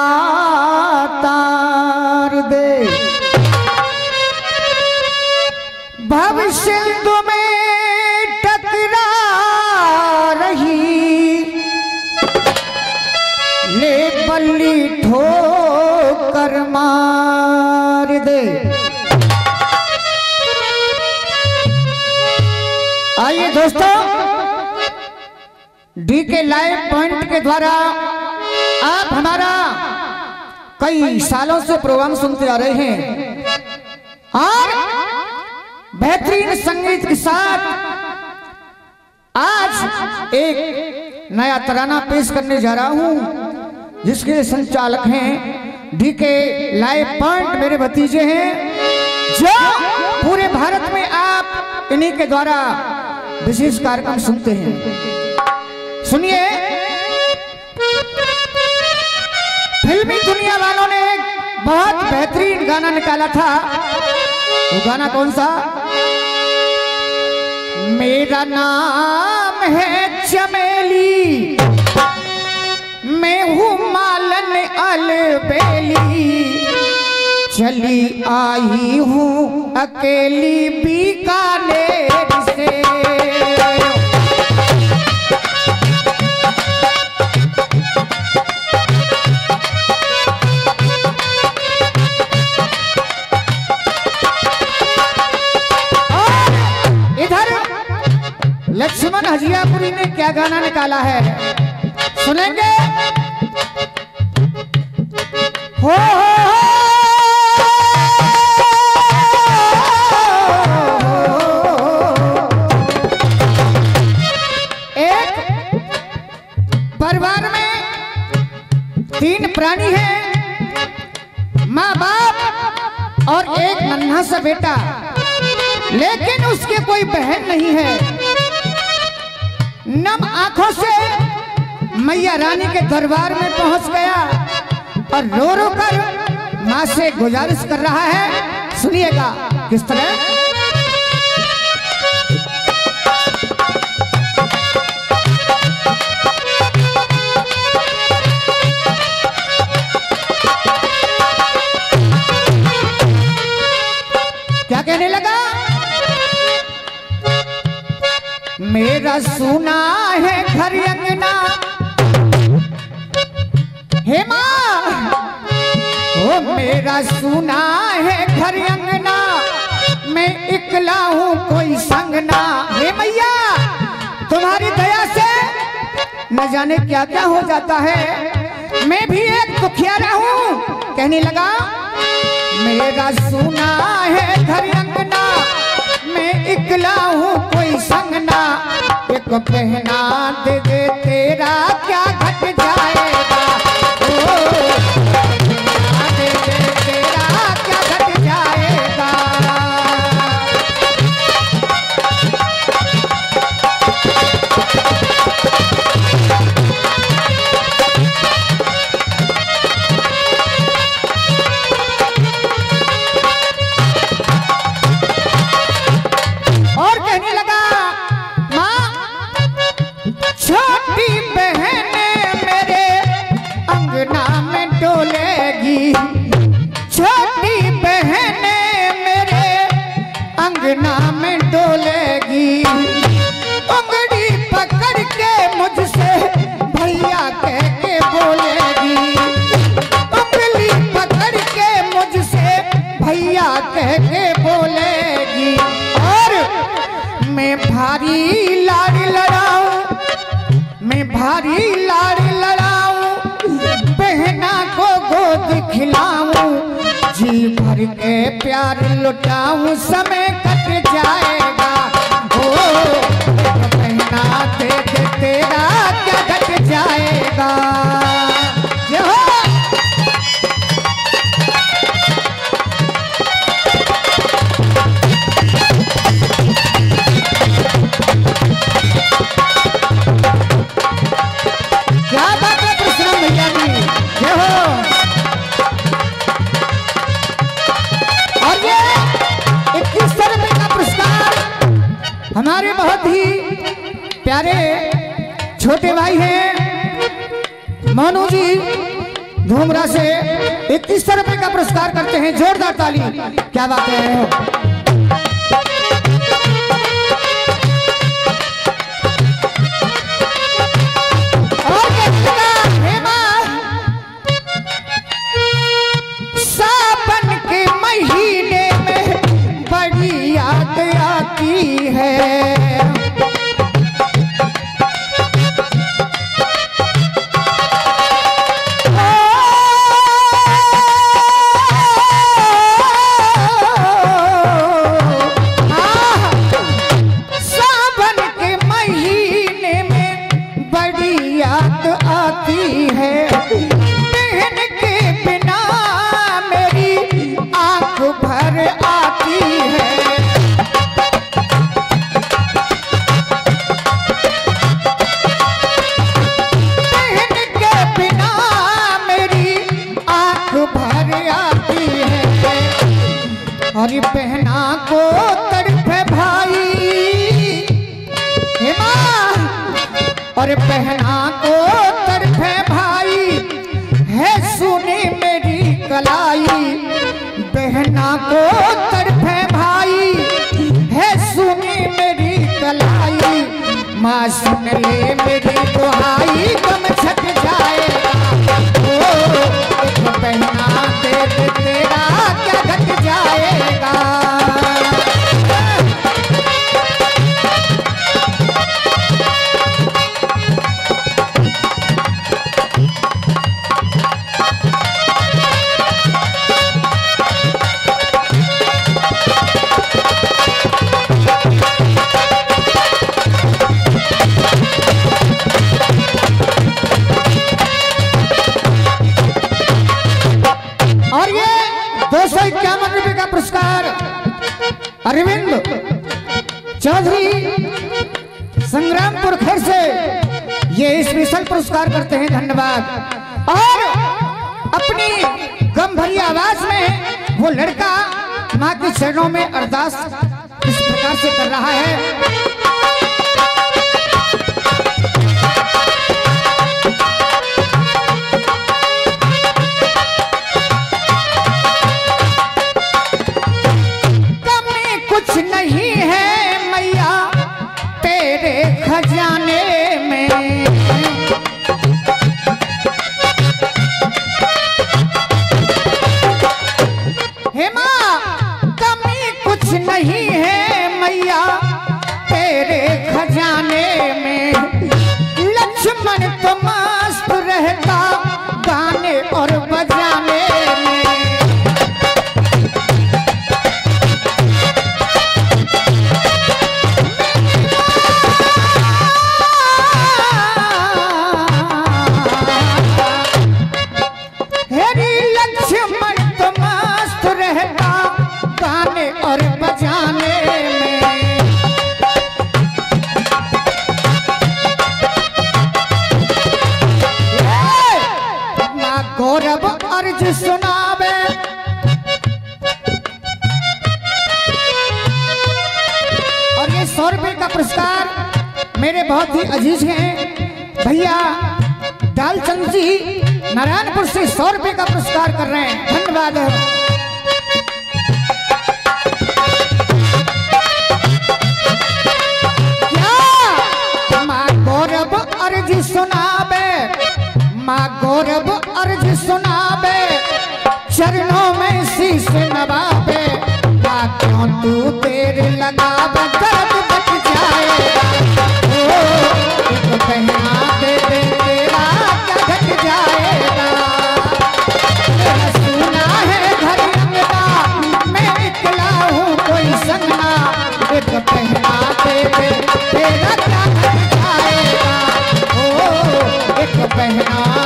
तार दे, भविष्य में टकरा रही ले बल्ली ठोकर मार दे। आइए दोस्तों, डीके लाइव पॉइंट के द्वारा आप हमारा कई सालों से प्रोग्राम सुनते आ रहे हैं और बेहतरीन संगीत के साथ आज एक नया तराना पेश करने जा रहा हूं, जिसके संचालक हैं डीके लाइव पॉइंट, मेरे भतीजे हैं, जो पूरे भारत में आप इन्हीं के द्वारा विशेष कार्यक्रम सुनते हैं। सुनिए, फिल्मी दुनिया वालों ने एक बहुत बेहतरीन गाना निकाला था। वो गाना कौन सा? मेरा नाम है चमेली, मैं हूँ मालन अलबेली, चली आई हूँ अकेली बीकानेर से। लक्ष्मण हजियापुरी ने क्या गाना निकाला है, सुनेंगे? हो एक परिवार में 3 प्राणी हैं, माँ बाप और एक नन्हा सा बेटा, लेकिन उसके कोई बहन नहीं है। नम आंखों से मैया रानी के दरबार में पहुंच गया और रो रो कर मां से गुजारिश कर रहा है। सुनिएगा किस तरह। क्या कहने लगा? मेरा सुना है घर अंगना, हे माँ, ओ मेरा सुना है घर अंगना, मैं इकला हूँ कोई संगना। हे मैया, तुम्हारी दया से न जाने क्या क्या हो जाता है, मैं भी एक दुखियारा हूँ। कहने लगा, मेरा सुना है घर अंगना, मैं इकला हूँ कोई संगना, एक पहना दे दे तेरा क्या घट जाएगा, ओ पहना दे दे तेरा क्या घट जाएगा। छोटी बहन मेरे अंगना में डोलेगी, उंगली पकड़ के मुझसे भैया कह के बोलेगी, उंगली पकड़ के मुझसे भैया कह के बोलेगी। और मैं भारी लाड़ लड़ाऊं, मैं भारी लाड़ लड़ाऊं, बहना को गोद खिलाऊं, जी भर के प्यार लुटाऊं, समय कट जाएगा, ओ बहना दे दे तेरा क्या घट जाएगा। ये हो क्या बात है कृष्ण भैया जी, ये हो। और ये 2100 रुपए का पुरस्कार हमारे बहुत ही प्यारे छोटे भाई हैं मोनू जी, धूमरा से 2100 रुपए का पुरस्कार करते हैं। जोरदार ताली। क्या बात है। और सावन के महीने में बड़ी याद आती है। और पहना को तड़पे भाई हेमा, और पहना को तड़पे भाई है सुनी मेरी कलाई। बहना को तड़पे भाई है सुनी मेरी कलाई। माँ सुन ले मेरी दुहाई गम छट जाएगा। ओ पहना दे तेरा क्या घट जाएगा। और ये 251 रुपए का पुरस्कार अरविंद चौधरी संग्रामपुर खैर से ये स्पेशल पुरस्कार करते हैं। धन्यवाद। और अपनी गम भरी आवाज में वो लड़का माँ के चरणों में अरदास इस प्रकार से कर रहा है। नहीं है मैया तेरे खजाने में। हेमा कमी कुछ नहीं है मैया तेरे खजाने में। लक्ष्मण तो मस्त रहता गाने और बजाने में। और बजाने में। ना गौरव अर्ज सुनावे और ये 100 रुपए का पुरस्कार मेरे बहुत ही अजीज हैं भैया दालचंद जी नारायणपुर से 100 रुपए का पुरस्कार कर रहे हैं। धन्यवाद। अर्ज सुनावे माँ गौरव अर्ज सुनावे चरणों में शीश नवावे। माँ क्यों तू देर लगावे दर्द बच जाएगा। ओ एक पहना दे दे तेरा क्या घट जाएगा। तेरा सुना है घर अंगना मैं निकला हूँ कोई संगना। एक पहना दे दे तेरा क्या घट जाएगा। एक पहना